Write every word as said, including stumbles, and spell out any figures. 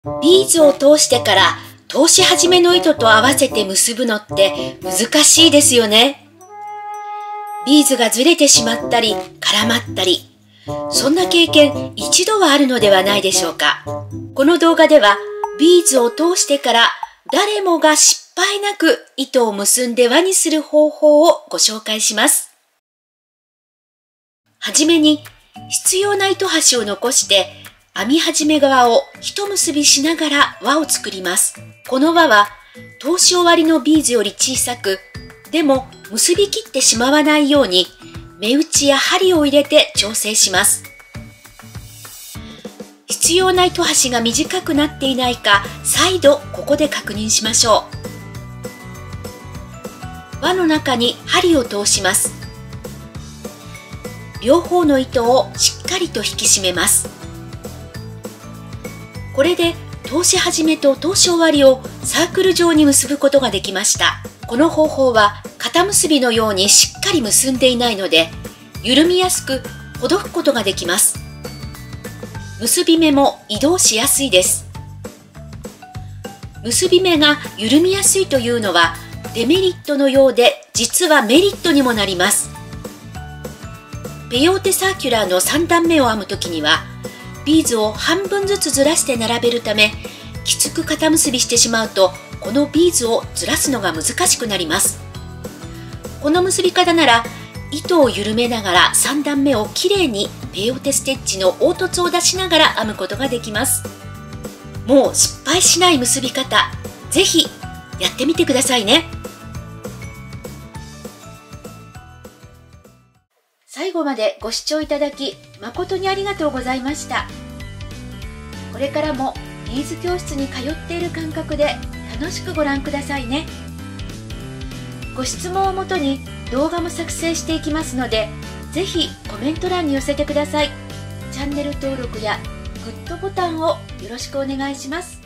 ビーズを通してから通し始めの糸と合わせて結ぶのって難しいですよね。ビーズがずれてしまったり絡まったり、そんな経験一度はあるのではないでしょうか。この動画ではビーズを通してから誰もが失敗なく糸を結んで輪にする方法をご紹介します。はじめに必要な糸端を残して編み始め側を一結びしながら輪を作ります。この輪は通し終わりのビーズより小さく、でも結び切ってしまわないように目打ちや針を入れて調整します。必要な糸端が短くなっていないか再度ここで確認しましょう。輪の中に針を通します。両方の糸をしっかりと引き締めます。これで通し始めと通し終わりをサークル状に結ぶことができました。この方法は肩結びのようにしっかり結んでいないので、緩みやすくほどくことができます。結び目も移動しやすいです。結び目が緩みやすいというのはデメリットのようで、実はメリットにもなります。ペヨーテサーキュラーのさん段目を編むときにはビーズを半分ずつずらして並べるため、きつく肩結びしてしまうとこのビーズをずらすのが難しくなります。この結び方なら糸を緩めながらさん段目をきれいにペヨーテステッチの凹凸を出しながら編むことができます。もう失敗しない結び方、ぜひやってみてくださいね。最後までご視聴いただき誠にありがとうございました。これからもビーズ教室に通っている感覚で楽しくご覧くださいね。ご質問をもとに動画も作成していきますので、ぜひコメント欄に寄せてください。チャンネル登録やグッドボタンをよろしくお願いします。